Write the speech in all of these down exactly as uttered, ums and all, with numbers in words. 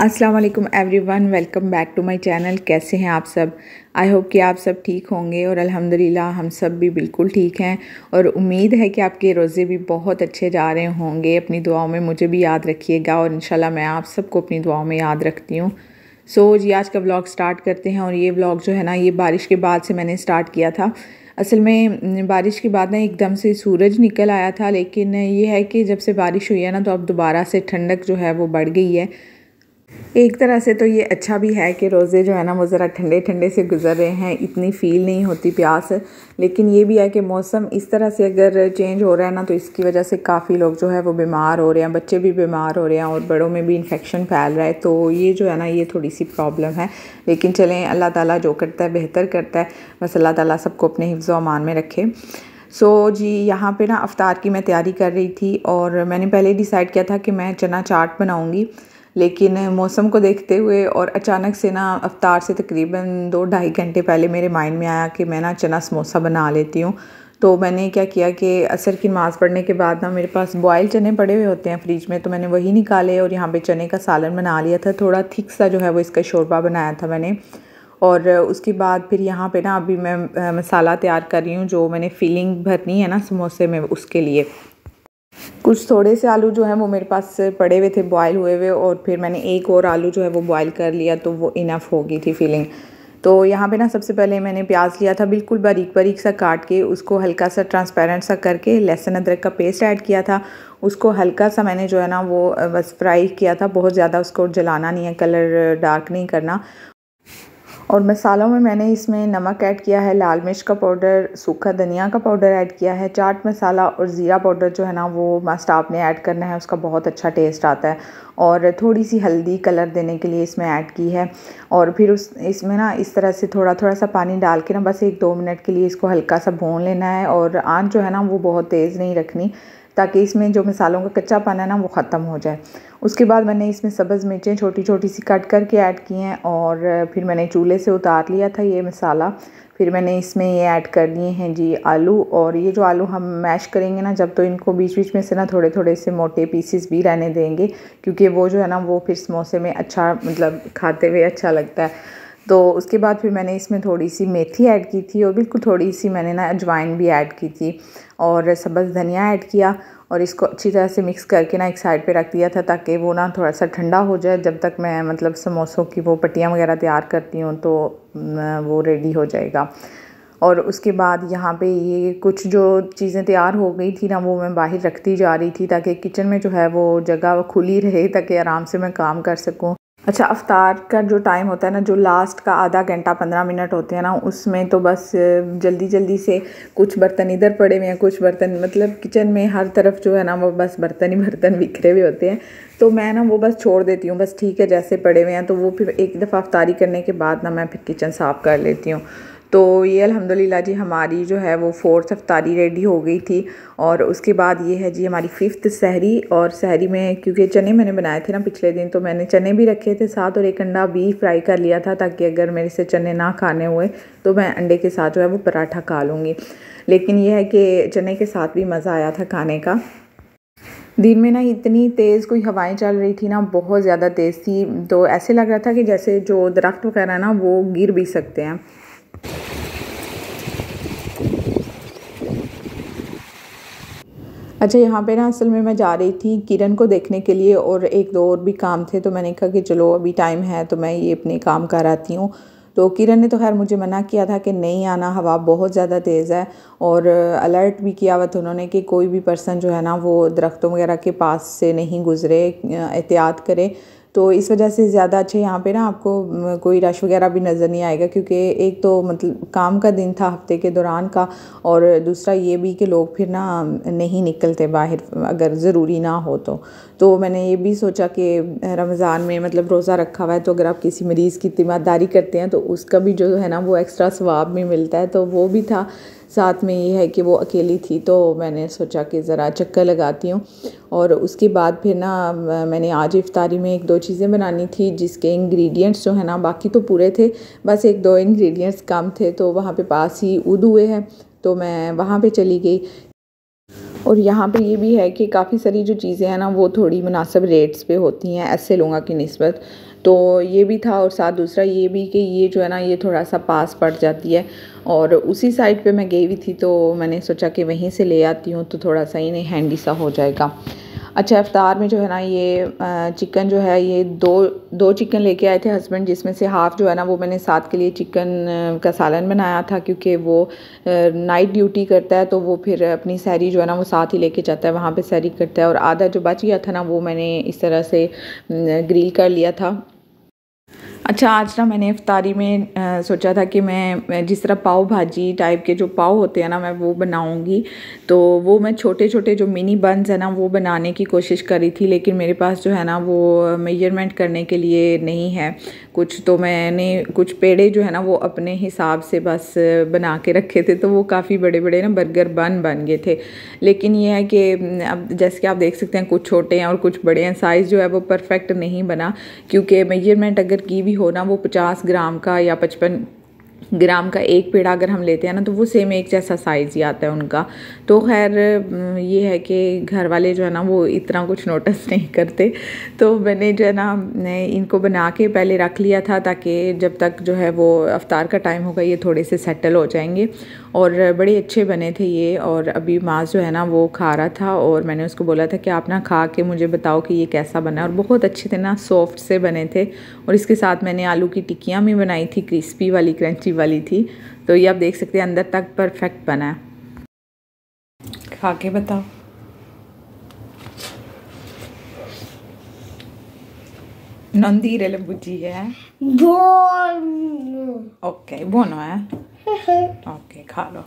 अस्सलाम वालेकुम everyone, welcome back to my channel. कैसे हैं आप सब? आई होप कि आप सब ठीक होंगे और अल्हम्दुलिल्लाह हम सब भी बिल्कुल ठीक हैं और उम्मीद है कि आपके रोज़े भी बहुत अच्छे जा रहे होंगे। अपनी दुआओं में मुझे भी याद रखिएगा और इंशाल्लाह मैं आप सबको अपनी दुआओं में याद रखती हूँ। सो जी, आज का व्लॉग स्टार्ट करते हैं। और ये व्लॉग जो है ना, ये बारिश के बाद से मैंने स्टार्ट किया था। असल में बारिश के बाद ना एकदम से सूरज निकल आया था, लेकिन ये है कि जब से बारिश हुई है ना, तो अब दोबारा से ठंडक जो है वो बढ़ गई है। एक तरह से तो ये अच्छा भी है कि रोज़े जो है ना वो ज़रा ठंडे ठंडे से गुजर रहे हैं, इतनी फ़ील नहीं होती प्यास। लेकिन ये भी है कि मौसम इस तरह से अगर चेंज हो रहा है ना, तो इसकी वजह से काफ़ी लोग जो है वो बीमार हो रहे हैं, बच्चे भी बीमार हो रहे हैं और बड़ों में भी इन्फेक्शन फैल रहा है। तो ये जो है ना, ये थोड़ी सी प्रॉब्लम है। लेकिन चलें, अल्लाह ताला जो करता है बेहतर करता है। बस अल्लाह ताला सबको अपने हिफ्ज़ व अमान में रखे। सो so, जी, यहाँ पे ना अफ्तार की मैं तैयारी कर रही थी और मैंने पहले डिसाइड किया था कि मैं चना चाट बनाऊँगी। लेकिन मौसम को देखते हुए और अचानक से ना अफ्तार से तकरीबन दो ढाई घंटे पहले मेरे माइंड में आया कि मैं ना चना समोसा बना लेती हूँ। तो मैंने क्या किया कि असर की नमाज़ पढ़ने के बाद ना मेरे पास बॉयल चने पड़े हुए होते हैं फ्रिज में, तो मैंने वही निकाले और यहाँ पे चने का सालन बना लिया था। थोड़ा थिक सा जो है वो इसका शोरबा बनाया था मैंने। और उसके बाद फिर यहाँ पे ना अभी मैं मसाला तैयार कर रही हूँ, जो मैंने फिलिंग भरनी है ना समोसे में, उसके लिए कुछ थोड़े से आलू जो है वो मेरे पास पड़े हुए थे बॉयल हुए हुए, और फिर मैंने एक और आलू जो है वो बॉयल कर लिया, तो वो इनफ हो गई थी फिलिंग। तो यहाँ पे ना सबसे पहले मैंने प्याज लिया था बिल्कुल बारीक बारीक सा काट के, उसको हल्का सा ट्रांसपेरेंट सा करके लहसुन अदरक का पेस्ट ऐड किया था। उसको हल्का सा मैंने जो है ना वो बस फ्राई किया था, बहुत ज़्यादा उसको जलाना नहीं है, कलर डार्क नहीं करना। और मसालों में मैंने इसमें नमक ऐड किया है, लाल मिर्च का पाउडर, सूखा धनिया का पाउडर ऐड किया है, चाट मसाला और ज़ीरा पाउडर जो है ना वो मस्ट आपने ऐड करना है, उसका बहुत अच्छा टेस्ट आता है। और थोड़ी सी हल्दी कलर देने के लिए इसमें ऐड की है। और फिर उस इसमें ना इस तरह से थोड़ा थोड़ा सा पानी डाल के ना बस एक दो मिनट के लिए इसको हल्का सा भून लेना है। और आंच जो है ना वो बहुत तेज़ नहीं रखनी, ताकि इसमें जो मसालों का कच्चापन है ना वो ख़त्म हो जाए। उसके बाद मैंने इसमें सब्ज़ मिर्चें छोटी छोटी सी कट करके ऐड की हैं और फिर मैंने चूल्हे से उतार लिया था ये मसाला। फिर मैंने इसमें ये ऐड कर दिए हैं जी आलू। और ये जो आलू हम मैश करेंगे ना जब, तो इनको बीच बीच में से ना थोड़े थोड़े से मोटे पीसेस भी रहने देंगे, क्योंकि वो जो है ना वो फिर समोसे में अच्छा, मतलब खाते हुए अच्छा लगता है। तो उसके बाद फिर मैंने इसमें थोड़ी सी मेथी ऐड की थी और बिल्कुल थोड़ी सी मैंने ना अजवाइन भी ऐड की थी और सब्ज़ धनिया ऐड किया। और इसको अच्छी तरह से मिक्स करके ना एक साइड पे रख दिया था, ताकि वो ना थोड़ा सा ठंडा हो जाए। जब तक मैं मतलब समोसों की वो पट्टियाँ वगैरह तैयार करती हूँ तो वो रेडी हो जाएगा। और उसके बाद यहाँ पे ये कुछ जो चीज़ें तैयार हो गई थी ना, वो मैं बाहर रखती जा रही थी, ताकि किचन में जो है वो जगह खुली रहे, ताकि आराम से मैं काम कर सकूँ। अच्छा, अफ्तार का जो टाइम होता है ना, जो लास्ट का आधा घंटा पंद्रह मिनट होते हैं ना, उसमें तो बस जल्दी जल्दी से कुछ बर्तन इधर पड़े हुए हैं, कुछ बर्तन मतलब किचन में हर तरफ जो है ना वो बस बर्तन ही बर्तन बिखरे हुए होते हैं। तो मैं ना वो बस छोड़ देती हूँ, बस ठीक है जैसे पड़े हुए हैं। तो वो फिर एक दफ़ा अफ्तारी करने के बाद ना मैं फिर किचन साफ़ कर लेती हूँ। तो ये अल्हम्दुलिल्लाह जी हमारी जो है वो फोर्थ अफ्तारी रेडी हो गई थी। और उसके बाद ये है जी हमारी फिफ्थ सहरी। और सहरी में क्योंकि चने मैंने बनाए थे ना पिछले दिन, तो मैंने चने भी रखे थे साथ और एक अंडा भी फ्राई कर लिया था, ताकि अगर मेरे से चने ना खाने हुए तो मैं अंडे के साथ जो है वो पराठा खा लूँगी। लेकिन यह है कि चने के साथ भी मज़ा आया था खाने का। दिन में ना इतनी तेज़ कोई हवाएं चल रही थी ना, बहुत ज़्यादा तेज़ थी, तो ऐसे लग रहा था कि जैसे जो दरख्त वगैरह ना वो गिर भी सकते हैं। अच्छा, यहाँ पे ना असल में मैं जा रही थी किरण को देखने के लिए और एक दो और भी काम थे, तो मैंने कहा कि चलो अभी टाइम है तो मैं ये अपने काम कर आती हूँ। तो किरण ने तो खैर मुझे मना किया था कि नहीं आना, हवा बहुत ज़्यादा तेज़ है, और अलर्ट भी किया हुआ था उन्होंने कि कोई भी पर्सन जो है ना वो दरख्तों वगैरह के पास से नहीं गुज़रे, एहतियात करे। तो इस वजह से ज़्यादा अच्छे यहाँ पे ना आपको कोई रश वगैरह भी नज़र नहीं आएगा, क्योंकि एक तो मतलब काम का दिन था हफ्ते के दौरान का, और दूसरा ये भी कि लोग फिर ना नहीं निकलते बाहर अगर ज़रूरी ना हो तो। तो मैंने ये भी सोचा कि रमज़ान में मतलब रोज़ा रखा हुआ है, तो अगर आप किसी मरीज़ की तीमारदारी करते हैं तो उसका भी जो है ना वो एक्स्ट्रा सवाब भी मिलता है, तो वो भी था। साथ में ये है कि वो अकेली थी, तो मैंने सोचा कि ज़रा चक्कर लगाती हूँ। और उसके बाद फिर ना मैंने आज इफ्तारी में एक दो चीज़ें बनानी थी, जिसके इंग्रेडिएंट्स जो है ना बाकी तो पूरे थे, बस एक दो इंग्रेडिएंट्स कम थे। तो वहाँ पे पास ही ऊद हुए हैं, तो मैं वहाँ पे चली गई। और यहाँ पे ये भी है कि काफ़ी सारी जो चीज़ें हैं ना वो थोड़ी मुनासिब रेट्स पे होती हैं ऐसे लोगों की निस्बत, तो ये भी था। और साथ दूसरा ये भी कि ये जो है ना ये थोड़ा सा पास पड़ जाती है और उसी साइड पे मैं गई हुई थी, तो मैंने सोचा कि वहीं से ले आती हूँ तो थोड़ा सा इन्हें हैंडी सा हो जाएगा। अच्छा, इफ्तार में जो है ना ये चिकन जो है ये दो दो चिकन लेके आए थे हस्बैंड, जिसमें से हाफ़ जो है ना वो मैंने साथ के लिए चिकन का सालन बनाया था, क्योंकि वो नाइट ड्यूटी करता है तो वो फिर अपनी सहरी जो है ना वो साथ ही लेके जाता है, वहाँ पे सहरी करता है। और आधा जो बच गया था ना वो मैंने इस तरह से ग्रिल कर लिया था। अच्छा, आज ना मैंने इफ्तारी में आ, सोचा था कि मैं जिस तरह पाव भाजी टाइप के जो पाव होते हैं ना मैं वो बनाऊंगी, तो वो मैं छोटे छोटे जो मिनी बन्स है ना वो बनाने की कोशिश करी थी, लेकिन मेरे पास जो है ना वो मेजरमेंट करने के लिए नहीं है कुछ, तो मैंने कुछ पेड़े जो है ना वो अपने हिसाब से बस बना के रखे थे, तो वो काफ़ी बड़े बड़े ना बर्गर बन बन गए थे। लेकिन ये है कि अब जैसे कि आप देख सकते हैं कुछ छोटे हैं और कुछ बड़े हैं, साइज़ जो है वो परफेक्ट नहीं बना, क्योंकि मेजरमेंट अगर की भी हो ना वो पचास ग्राम का या पचपन ग्राम का एक पेड़ा अगर हम लेते हैं ना तो वो सेम एक जैसा साइज़ ही आता है उनका। तो खैर ये है कि घर वाले जो है ना वो इतना कुछ नोटिस नहीं करते, तो मैंने जो है ना इनको बना के पहले रख लिया था ताकि जब तक जो है वो अफ्तार का टाइम होगा ये थोड़े से सेटल हो जाएंगे। और बड़े अच्छे बने थे ये। और अभी माज जो है ना वो खा रहा था और मैंने उसको बोला था कि आप ना खा के मुझे बताओ कि ये कैसा बना, और बहुत अच्छे थे ना, सॉफ्ट से बने थे। और इसके साथ मैंने आलू की टिक्कियाँ भी बनाई थी, क्रिस्पी वाली क्रंची वाली थी, तो ये आप देख सकते हैं अंदर तक परफेक्ट बना है। खा के बताओ। नंदी रे बुजी है ओके बोनो है ओके खा लो।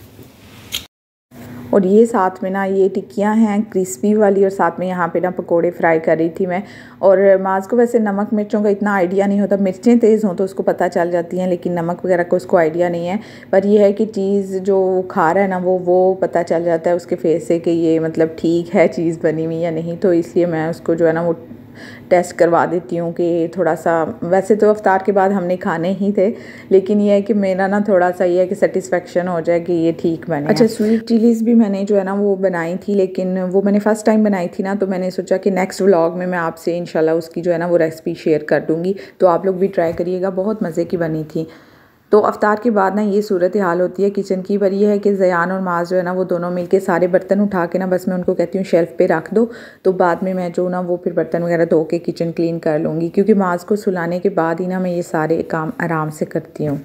और ये साथ में ना ये टिक्कियाँ हैं क्रिस्पी वाली, और साथ में यहाँ पे ना पकोड़े फ्राई कर रही थी मैं। और माज को वैसे नमक मिर्चों का इतना आइडिया नहीं होता, मिर्चें तेज़ हों तो उसको पता चल जाती हैं, लेकिन नमक वगैरह का उसको आइडिया नहीं है। पर यह है कि चीज़ जो खा रहा है ना वो वो पता चल जाता है उसके फेस से कि ये मतलब ठीक है चीज़ बनी हुई या नहीं, तो इसलिए मैं उसको जो है ना वो टेस्ट करवा देती हूँ कि थोड़ा सा, वैसे तो अफ्तार के बाद हमने खाने ही थे, लेकिन ये है कि मेरा ना थोड़ा सा ये है कि सेटिस्फेक्शन हो जाए कि ये ठीक बने। अच्छा, स्वीट चिलीज़ भी मैंने जो है ना वो बनाई थी, लेकिन वो मैंने फ़र्स्ट टाइम बनाई थी ना, तो मैंने सोचा कि नेक्स्ट व्लॉग में मैं आपसे इंशाल्लाह उसकी जो है ना वो रेसिपी शेयर कर दूँगी, तो आप लोग भी ट्राई करिएगा, बहुत मज़े की बनी थी। तो अफ्तार के बाद ना ये सूरत हाल होती है किचन की, पर यह है कि ज़यान और माज जो है ना वो दोनों मिलके सारे बर्तन उठा के ना बस मैं उनको कहती हूँ शेल्फ़ पे रख दो, तो बाद में मैं जो ना वो फिर बर्तन वगैरह धो के किचन क्लीन कर लूँगी, क्योंकि माज को सुलाने के बाद ही ना मैं ये सारे काम आराम से करती हूँ।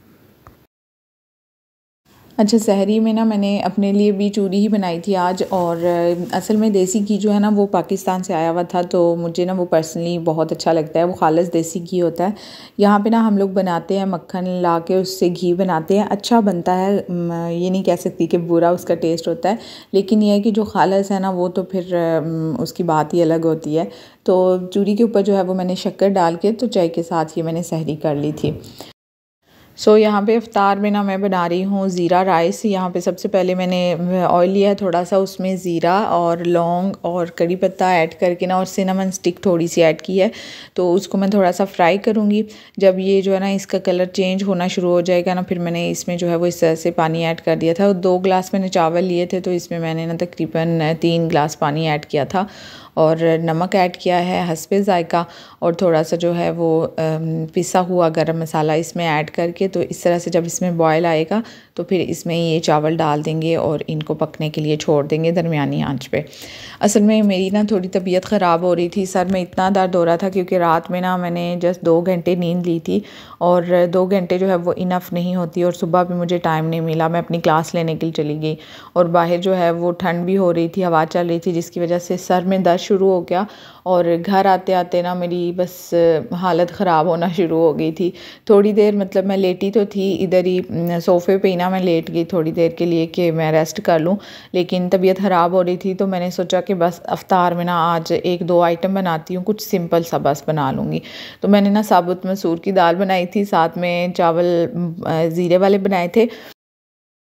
अच्छा, सहरी में ना मैंने अपने लिए भी चूरी ही बनाई थी आज, और असल में देसी घी जो है ना वो पाकिस्तान से आया हुआ था, तो मुझे ना वो पर्सनली बहुत अच्छा लगता है, वो खालिस देसी घी होता है। यहाँ पे ना हम लोग बनाते हैं मक्खन ला के उससे घी बनाते हैं, अच्छा बनता है, ये नहीं कह सकती कि बुरा उसका टेस्ट होता है, लेकिन ये है कि जो खालिस है ना वो तो फिर उसकी बात ही अलग होती है। तो चूरी के ऊपर जो है वो मैंने शक्कर डाल के तो चाय के साथ ये मैंने सहरी कर ली थी। सो so, यहाँ पे इफ्तार में ना मैं बना रही हूँ ज़ीरा राइस। यहाँ पे सबसे पहले मैंने ऑयल लिया है थोड़ा सा, उसमें ज़ीरा और लौंग और कड़ी पत्ता ऐड करके ना और सिनेमन स्टिक थोड़ी सी ऐड की है, तो उसको मैं थोड़ा सा फ्राई करूँगी। जब ये जो है ना इसका कलर चेंज होना शुरू हो जाएगा ना, फिर मैंने इसमें जो है वो इस तरह से पानी ऐड कर दिया था। दो गिलास मैंने चावल लिए थे, तो इसमें मैंने ना तकरीबन तीन गिलास पानी ऐड किया था, और नमक ऐड किया है हस्बे ज़ायका, और थोड़ा सा जो है वो पिसा हुआ गरम मसाला इसमें ऐड करके, तो इस तरह से जब इसमें बॉयल आएगा तो फिर इसमें ये चावल डाल देंगे और इनको पकने के लिए छोड़ देंगे दरमियानी आंच पे। असल में मेरी ना थोड़ी तबीयत ख़राब हो रही थी, सर में इतना दर्द हो रहा था क्योंकि रात में ना मैंने जस्ट दो घंटे नींद ली थी, और दो घंटे जो है वो इनफ नहीं होती, और सुबह भी मुझे टाइम नहीं मिला, मैं अपनी क्लास लेने के लिए चली गई, और बाहर जो है वो ठंड भी हो रही थी, हवा चल रही थी, जिसकी वजह से सर में दर्द शुरू हो गया, और घर आते आते ना मेरी बस हालत ख़राब होना शुरू हो गई थी। थोड़ी देर मतलब मैं लेटी तो थी इधर ही सोफ़े पे ही ना, मैं लेट गई थोड़ी देर के लिए कि मैं रेस्ट कर लूँ, लेकिन तबीयत ख़राब हो रही थी, तो मैंने सोचा कि बस अफ्तार में ना आज एक दो आइटम बनाती हूँ, कुछ सिंपल सा बस बना लूँगी। तो मैंने ना साबुत मसूर की दाल बनाई थी, साथ में चावल ज़ीरे वाले बनाए थे,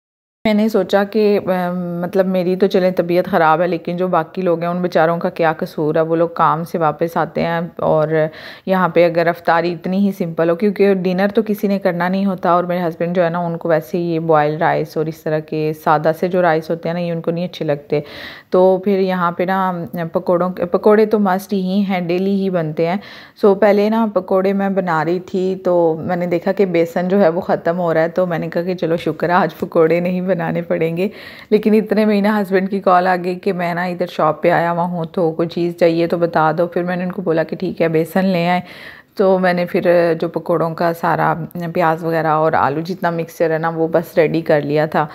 मैंने सोचा कि मतलब मेरी तो चलें तबीयत ख़राब है, लेकिन जो बाकी लोग हैं उन बेचारों का क्या कसूर है। वो लोग काम से वापस आते हैं और यहाँ पे अगर अफ्तारी इतनी ही सिंपल हो, क्योंकि डिनर तो किसी ने करना नहीं होता, और मेरे हस्बैंड जो है ना उनको वैसे ही ये बॉयल राइस और इस तरह के सादा से जो राइस होते हैं ना, ये उनको नहीं अच्छे लगते। तो फिर यहाँ पर ना पकौड़ों पकौड़े तो मस्ट ही हैं, डेली ही बनते हैं। सो पहले ना पकौड़े मैं बना रही थी, तो मैंने देखा कि बेसन जो है वो ख़त्म हो रहा है, तो मैंने कहा कि चलो शुक्र है आज पकौड़े नहीं बनाने पड़ेंगे। लेकिन इतने में ही ना हस्बैंड की कॉल आ गई कि मैं ना इधर शॉप पे आया हुआ हूँ, तो कोई चीज़ चाहिए तो बता दो। फिर मैंने उनको बोला कि ठीक है बेसन ले आए। तो मैंने फिर जो पकौड़ों का सारा प्याज वगैरह और आलू जितना मिक्सचर है ना वो बस रेडी कर लिया था।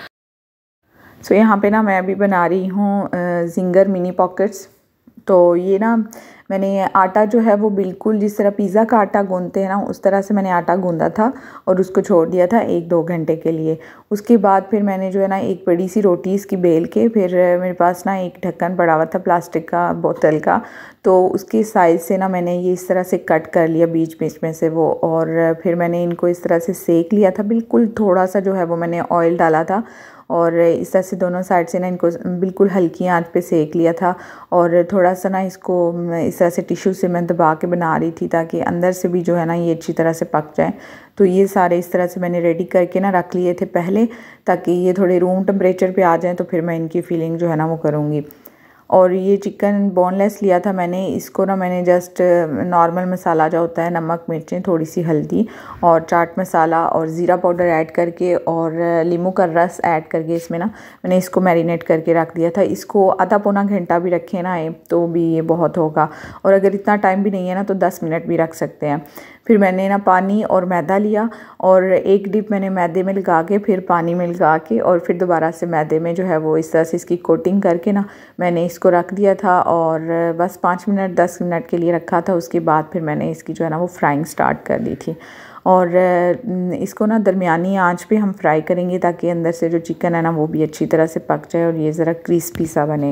सो यहाँ पे ना मैं अभी बना रही हूँ जिंगर मिनी पॉकेट्स। तो ये ना मैंने आटा जो है वो बिल्कुल जिस तरह पिज़्ज़ा का आटा गूंदते हैं ना, उस तरह से मैंने आटा गूंदा था और उसको छोड़ दिया था एक दो घंटे के लिए। उसके बाद फिर मैंने जो है ना एक बड़ी सी रोटी इसकी बेल के, फिर मेरे पास ना एक ढक्कन पड़ा हुआ था प्लास्टिक का बोतल का, तो उसकी साइज़ से ना मैंने ये इस तरह से कट कर लिया बीच बीच में से वो, और फिर मैंने इनको इस तरह से सेक लिया था। बिल्कुल थोड़ा सा जो है वो मैंने ऑयल डाला था और इस तरह से दोनों साइड से ना इनको बिल्कुल हल्की आंच पे सेक लिया था। और थोड़ा सा ना इसको इस तरह से टिश्यू से मैं दबा के बना रही थी ताकि अंदर से भी जो है ना ये अच्छी तरह से पक जाए। तो ये सारे इस तरह से मैंने रेडी करके ना रख लिए थे पहले, ताकि ये थोड़े रूम टेम्परेचर पे आ जाएं, तो फिर मैं इनकी फीलिंग जो है ना वो करूँगी। और ये चिकन बोनलेस लिया था मैंने, इसको ना मैंने जस्ट नॉर्मल मसाला जो होता है, नमक मिर्चें थोड़ी सी हल्दी और चाट मसाला और ज़ीरा पाउडर ऐड करके और नींबू का रस ऐड करके इसमें ना मैंने इसको मैरिनेट करके रख दिया था। इसको आधा पौना घंटा भी रखें ना तो भी ये बहुत होगा, और अगर इतना टाइम भी नहीं है ना तो दस मिनट भी रख सकते हैं। फिर मैंने ना पानी और मैदा लिया और एक डिप मैंने मैदे में लगा के फिर पानी में लगा के और फिर दोबारा से मैदे में जो है वो इस तरह से इसकी कोटिंग करके ना मैंने इसको रख दिया था, और बस पाँच मिनट दस मिनट के लिए रखा था। उसके बाद फिर मैंने इसकी जो है ना वो फ्राइंग स्टार्ट कर दी थी। और इसको ना दरमियानी आंच पे हम फ्राई करेंगे ताकि अंदर से जो चिकन है ना वो भी अच्छी तरह से पक जाए और ये ज़रा क्रिस्पी सा बने।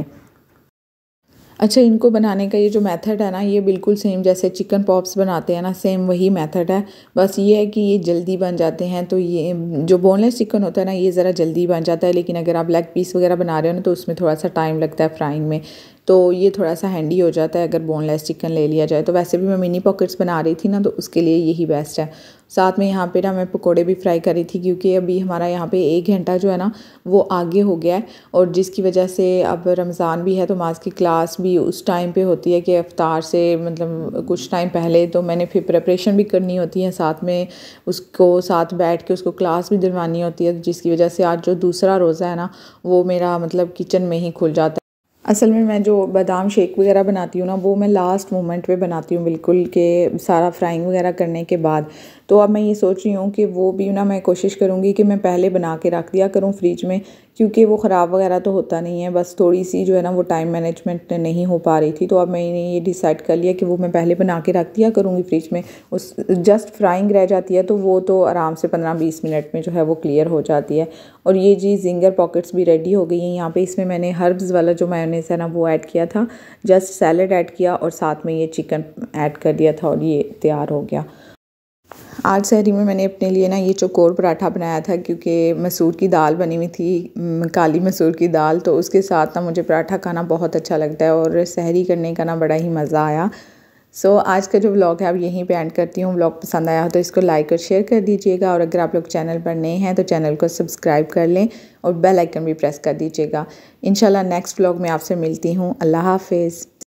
अच्छा, इनको बनाने का ये जो मेथड है ना, ये बिल्कुल सेम जैसे चिकन पॉप्स बनाते हैं ना, सेम वही मेथड है। बस ये है कि ये जल्दी बन जाते हैं। तो ये जो बोनलेस चिकन होता है ना, ये ज़रा जल्दी बन जाता है, लेकिन अगर आप लेग पीस वगैरह बना रहे हो ना तो उसमें थोड़ा सा टाइम लगता है फ्राइंग में, तो ये थोड़ा सा हैंडी हो जाता है अगर बोनलेस चिकन ले लिया जाए। तो वैसे भी मैं मिनी पॉकेट्स बना रही थी ना, तो उसके लिए यही बेस्ट है। साथ में यहाँ पे ना मैं पकोड़े भी फ्राई करी थी, क्योंकि अभी हमारा यहाँ पे एक घंटा जो है ना वो आगे हो गया है, और जिसकी वजह से अब रमज़ान भी है तो मास की क्लास भी उस टाइम पे होती है कि इफ्तार से मतलब कुछ टाइम पहले, तो मैंने फिर प्रिपरेशन भी करनी होती है, साथ में उसको साथ बैठ के उसको क्लास भी दिलवानी होती है, जिसकी वजह से आज जो दूसरा रोज़ा है ना वो मेरा मतलब किचन में ही खुल जाता है। असल में मैं जो बादाम शेक वगैरह बनाती हूँ ना, वो मैं लास्ट मोमेंट पे बनाती हूँ बिल्कुल के सारा फ्राइंग वगैरह करने के बाद। तो अब मैं ये सोच रही हूँ कि वो भी ना मैं कोशिश करूँगी कि मैं पहले बना के रख दिया करूँ फ्रिज में, क्योंकि वो ख़राब वगैरह तो होता नहीं है। बस थोड़ी सी जो है ना वो टाइम मैनेजमेंट नहीं हो पा रही थी, तो अब मैंने ये डिसाइड कर लिया कि वो मैं पहले बना के रख दिया करूँगी फ्रिज में। उस जस्ट फ्राइंग रह जाती है तो वो तो आराम से पंद्रह बीस मिनट में जो है वो क्लियर हो जाती है। और ये जी जिंगर पॉकेट्स भी रेडी हो गई हैं। यहाँ पे इसमें मैंने हर्ब्स वाला जो मेयोनेज़ है ना वो ऐड किया था, जस्ट सैलड ऐड किया और साथ में ये चिकन ऐड कर दिया था और ये तैयार हो गया। आज सहरी में मैंने अपने लिए ना ये चौकोर पराठा बनाया था, क्योंकि मसूर की दाल बनी हुई थी, काली मसूर की दाल, तो उसके साथ ना मुझे पराठा खाना बहुत अच्छा लगता है और सहरी करने का ना बड़ा ही मज़ा आया। सो so, आज का जो व्लॉग है अब यहीं पे एंड करती हूँ। व्लॉग पसंद आया हो तो इसको लाइक और शेयर कर दीजिएगा, और अगर आप लोग चैनल पर नए हैं तो चैनल को सब्सक्राइब कर लें और बेल आइकन भी प्रेस कर दीजिएगा। इंशाल्लाह नेक्स्ट व्लॉग में आपसे मिलती हूँ। अल्लाह हाफिज़।